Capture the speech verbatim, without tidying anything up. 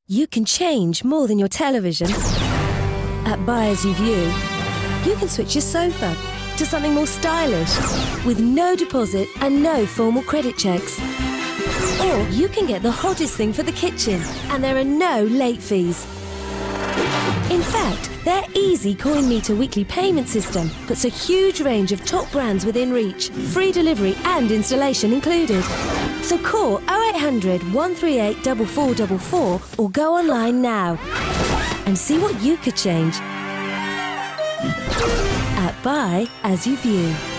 You can change more than your television. At Buy As You View, you can switch your sofa to something more stylish with no deposit and no formal credit checks. Or you can get the hottest thing for the kitchen and there are no late fees. In fact, their easy coin meter weekly payment system puts a huge range of top brands within reach, free delivery and installation included. So call oh eight hundred, one three eight, four four four four or go online now and see what you could change at Buy As You View.